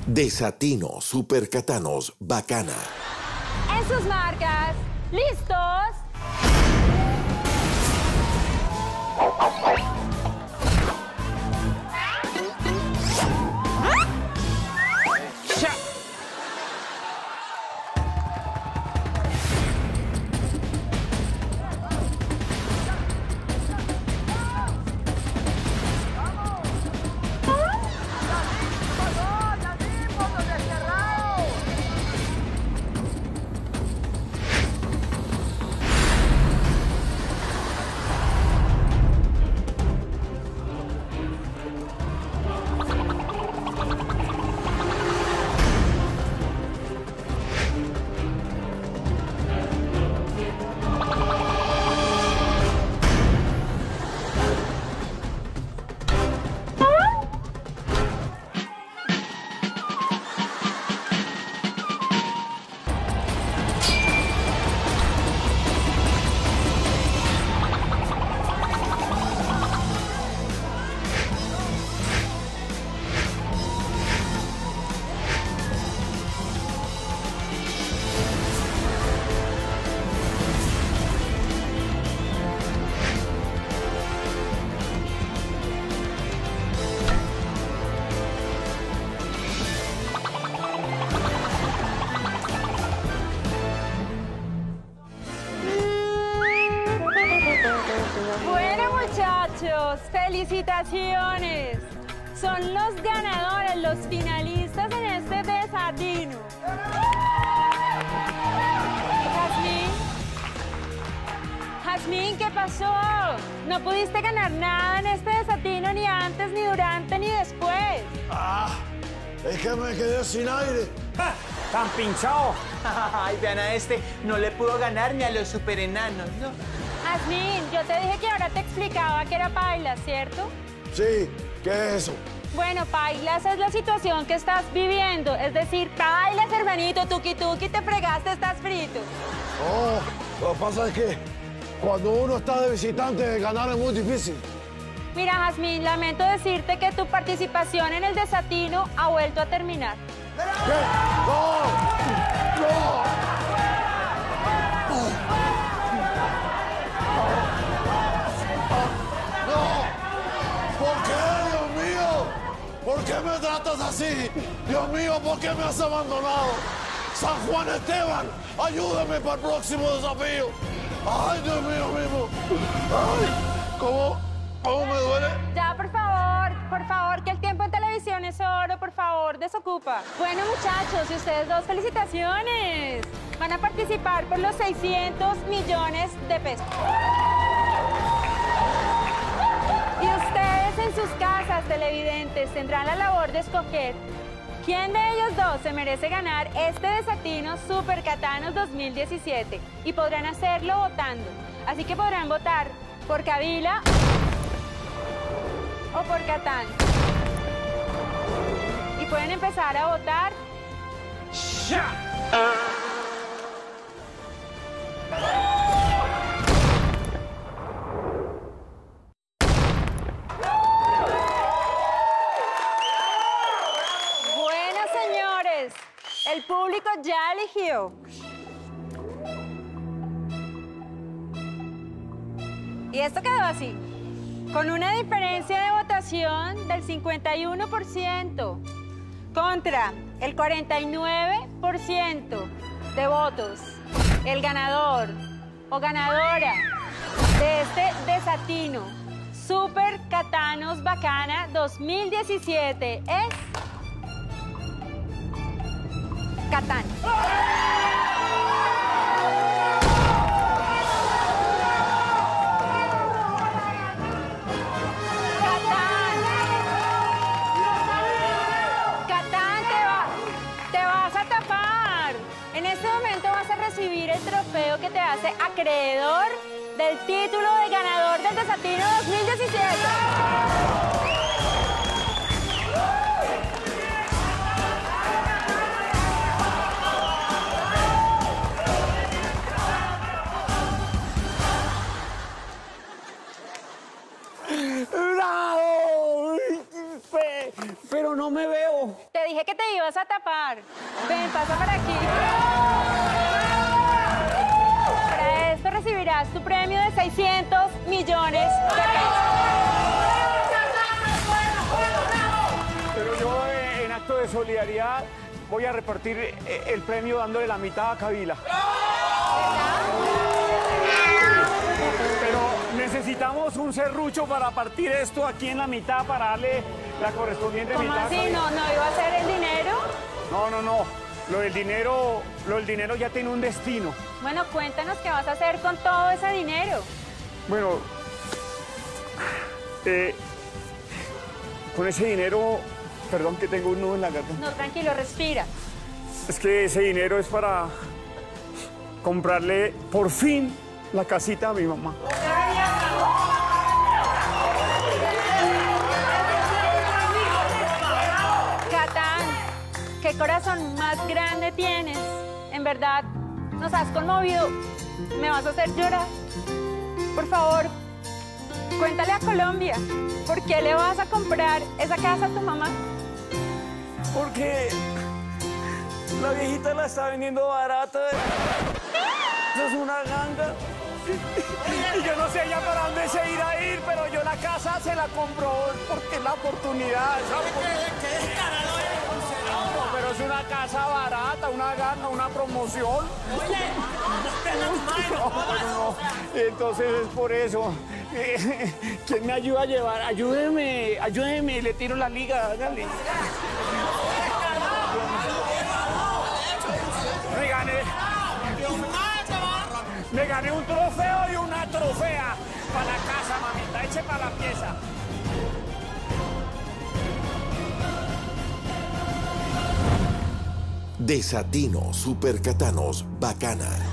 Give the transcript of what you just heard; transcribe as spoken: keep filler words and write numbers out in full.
Desatino Super Catanos Bacana. En sus marcas, ¿listos? ¡Felicitaciones! Son los ganadores, los finalistas en este desatino. Jazmín, Jazmín, ¿qué pasó? No pudiste ganar nada en este desatino, ni antes, ni durante, ni después. Ah, es que me quedé sin aire. ¡Ja! ¡Tan pinchado! Ay, vean a este, no le pudo ganar ni a los superenanos, ¿no? Jazmín, yo te dije que ahora te explicaba que era paila, ¿cierto? Sí, ¿qué es eso? Bueno, pailas es la situación que estás viviendo. Es decir, pailas, hermanito, tuki tuki, te fregaste, estás frito. Oh, lo que pasa es que cuando uno está de visitante, ganar es muy difícil. Mira, Jazmín, lamento decirte que tu participación en el desatino ha vuelto a terminar. ¿Qué? ¡No! ¡No! ¿Por qué, Dios mío? ¿Por qué me tratas así? Dios mío, ¿por qué me has abandonado? San Juan Esteban, ayúdame para el próximo desafío. Ay, Dios mío mismo. Ay, ¿cómo, cómo me duele? Ya, por favor, por favor, que el tiempo en televisión es oro, por favor, desocupa. Bueno, muchachos, y ustedes dos, felicitaciones. Van a participar por los seiscientos millones de pesos. Y ustedes en sus casas, televidentes, tendrán la labor de escoger quién de ellos dos se merece ganar este desatino Super Catanos dos mil diecisiete. Y podrán hacerlo votando. Así que podrán votar por Kabila o por Catán. Y pueden empezar a votar ¡Ya! el público ya eligió. Y esto quedó así, con una diferencia de votación del cincuenta y uno por ciento contra el cuarenta y nueve por ciento de votos. El ganador o ganadora de este desatino Super Catanos Bacana dos mil diecisiete es Catán. En este momento vas a recibir el trofeo que te hace acreedor del título de ganador del Desatino dos mil diecisiete. ¡Bravo! Pero no me veo veo. Te dije que te ibas a tapar. Ven, pasa por aquí. Para esto recibirás tu premio de seiscientos millones de pesos. Pero yo, eh, en acto de solidaridad, voy a repartir eh, el premio dándole la mitad a Kabila. Pero necesitamos un serrucho para partir esto aquí en la mitad para darle la correspondiente ¿Cómo mitad. así? ¿No, no iba a ser el dinero? No, no, no. Lo del dinero, lo del dinero ya tiene un destino. Bueno, cuéntanos qué vas a hacer con todo ese dinero. Bueno, eh, con ese dinero, perdón que tengo un nudo en la garganta. No, tranquilo, respira. Es que ese dinero es para comprarle por fin la casita a mi mamá. Catán, qué corazón más grande tienes. En verdad, nos has conmovido. Me vas a hacer llorar. Por favor, cuéntale a Colombia, ¿por qué le vas a comprar esa casa a tu mamá? Porque la viejita la está vendiendo barata. Eso es una ganga. Y yo no sé ya para dónde se irá a ir, pero yo la casa se la compro porque es la oportunidad. ¿Sabes? No, pero es una casa barata, una ganga, una promoción. No, no, no. Entonces es por eso. ¿Quién me ayuda a llevar? Ayúdeme, ayúdeme, le tiro la liga, hágale. Me gané. Me gané un trofeo y una trofea para la casa, mamita. Eche para la pieza. Desatino Supercatanos Bacana.